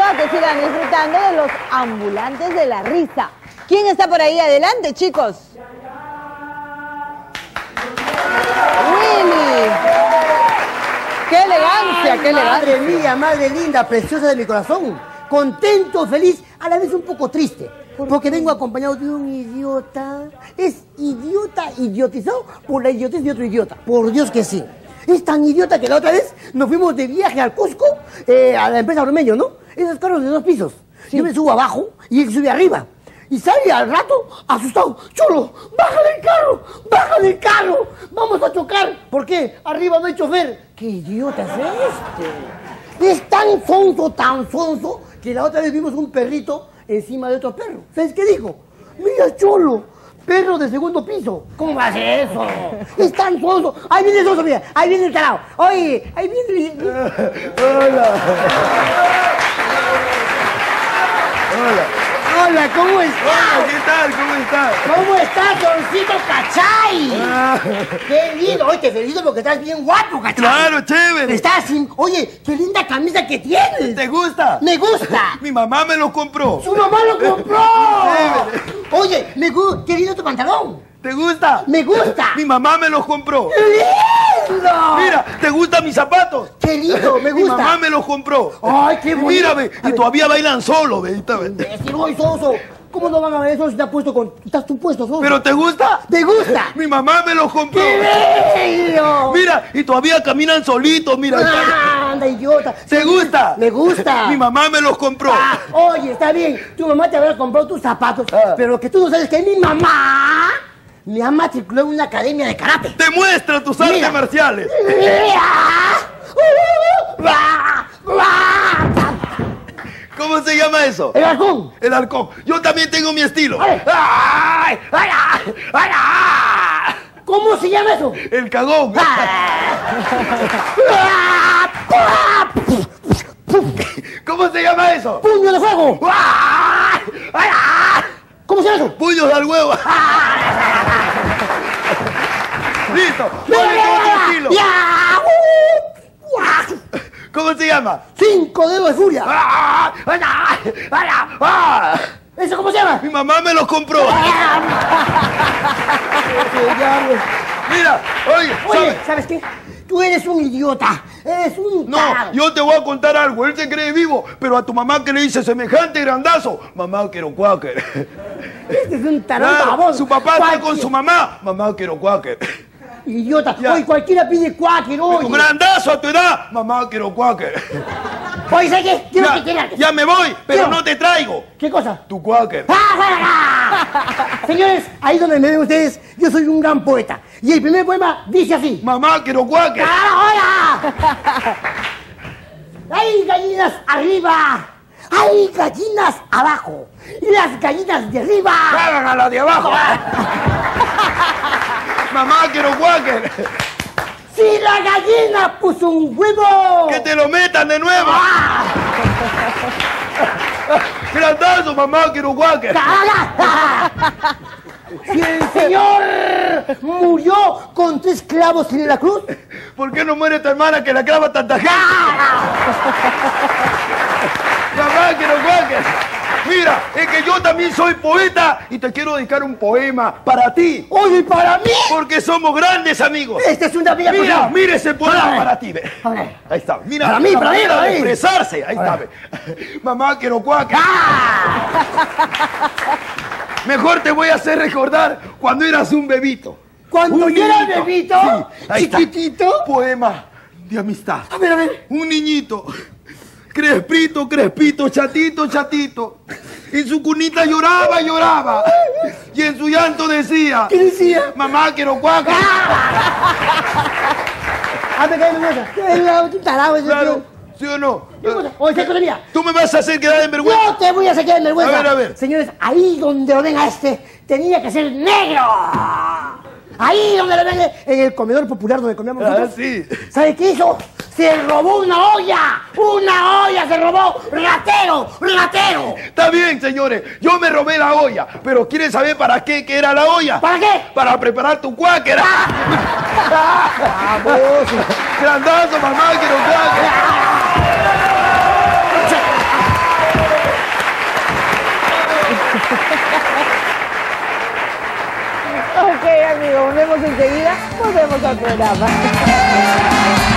a que sigan disfrutando de los ambulantes de la risa. ¿Quién está por ahí adelante, chicos? Willy. ¡Qué elegancia, qué elegancia! Madre mía, madre linda, preciosa de mi corazón. Contento, feliz, a la vez un poco triste. Porque vengo acompañado de un idiota. Es idiota, idiotizado por la idiotez de otro idiota. Por Dios que sí. Es tan idiota que la otra vez nos fuimos de viaje al Cusco, a la empresa Ormeño, ¿no? Esos carros de 2 pisos. Sí. Yo me subo abajo y él sube arriba. Y sale al rato asustado. Cholo, bájale el carro, bájale el carro. Vamos a chocar. ¿Por qué? Arriba no hay chofer. ¿Qué idiota es este? Es tan sonso, que la otra vez vimos un perrito encima de otro perro. ¿Sabes qué dijo? Mira, Cholo, perro de 2.º piso. ¿Cómo va a ser eso? Es tan sonso. Ahí viene el sonso, mira. Ahí viene el tarao. Oye, ahí viene el... Hola. Hola. Hola, ¿cómo estás? Hola, ¿qué tal? ¿Cómo estás? ¿Cómo estás, Doncito Cachay? Qué lindo. Oye, te felicito porque estás bien guapo, Cachay. Claro, chévere. Estás sin... Oye, qué linda camisa que tienes. ¿Te gusta? Me gusta. Mi mamá me lo compró. ¡Su mamá lo compró! Chévere. Oye, me gusta. Qué lindo tu pantalón. ¿Te gusta? Me gusta. Mi mamá me los compró. ¡Qué lindo! Mira, ¿te gustan mis zapatos? ¡Qué lindo! Me Mi gusta. mamá me los compró. ¡Ay, qué bonito! Mira, ve, y todavía bailan solo, ve. Si no, Soso, ¿cómo no van a ver eso si te has puesto con... Estás tú puesto, Soso? ¿Pero te gusta? ¡Me gusta! Mi mamá me los compró. ¡Qué bello! Mira, y todavía caminan solitos, mira. ¡Anda, idiota! ¿Te gusta? ¡Me gusta! Mi mamá me los compró. Oye, está bien, tu mamá te habrá comprado tus zapatos, pero lo que tú no sabes es que mi mamá matriculó en una academia de karate. Demuestra tus artes marciales. ¿Cómo se llama eso? El halcón. El halcón. Yo también tengo mi estilo. ¡Ay! ¿Cómo se llama eso? El cagón. ¿Cómo se llama eso? ¡Puño de fuego! ¿Cómo se llama eso? Puños al huevo. Listo. ¿Cuál es otro estilo? ¿Cómo se llama? 5 dedos de furia. ¿Eso cómo se llama? Mi mamá me los compró. Mira, oye, ¿sabes qué? Tú eres un idiota. Eres un no, yo te voy a contar algo. Él se cree vivo, pero a tu mamá que le dice semejante grandazo, mamá quiero cuáquer. Este es un tarado Claro, baboso. su papá está con su mamá, mamá quiero cuáquer. Idiota. Ya. Oye, cualquiera pide cuáquer, oye. Un grandazo a tu edad, mamá quiero cuáquer. Oye, ¿sabes qué? Quiero que quieras. Ya me voy, pero Quiero. no te traigo. ¿Qué cosa? Tu cuáquer. Señores, ahí donde me ven ustedes, yo soy un gran poeta. Y el primer poema dice así. Mamá quiero cuáquer. ¡Hola! Hay gallinas arriba, hay gallinas abajo. Y las gallinas de arriba ¡Cagan a la de abajo! Mamá quiero cuáquer. Si la gallina puso un huevo, ¡Que te lo metan de nuevo! ¡Grandazo, mamá quiero cuáquer! Si el Señor murió con 3 clavos en la cruz, ¿Por qué no muere tu hermana que la clava tanta gente? Mamá quiero cuáquer. Mira, es que yo también soy poeta y te quiero dedicar un poema para ti. oye, para mí, Porque somos grandes amigos. esta es una bella Mira, cosa. mira ese poema Para. para ti, ve. A ver. Ahí está. Mira, Para mí, la para mí, manera para de mí. expresarse. Ahí está, ve. Mamá quiero cuáquer. Mejor te voy a hacer recordar cuando eras un bebito. Cuando Un yo era niñito. bebito, Sí, ahí está. chiquitito. Poema de amistad. A ver. Un niñito, crespito, crespito, chatito, chatito. En su cunita lloraba, lloraba. Y en su llanto decía, ¿Qué decía? mamá quiero cuáquer. Me cae vergüenza. Es un tarado ese Claro, tío. ¿sí o no? ¿Qué cosa? Oye, ¿qué cosa mía? Tú me vas a hacer quedar en vergüenza. Yo te voy a sacar en vergüenza. A ver. Señores, ahí donde lo ven a este, tenía que ser negro. Ahí donde lo ven, en el comedor popular donde comíamos nosotros. Sí. ¿Sabe qué hizo? Se robó una olla. Una olla se robó. Ratero, ratero. Está bien, señores. Yo me robé la olla. Pero ¿quieren saber para qué que era la olla? ¿Para qué? Para preparar tu cuáquer. Grandazo, mamá quiero cuáquer. volvemos enseguida, volvemos al programa.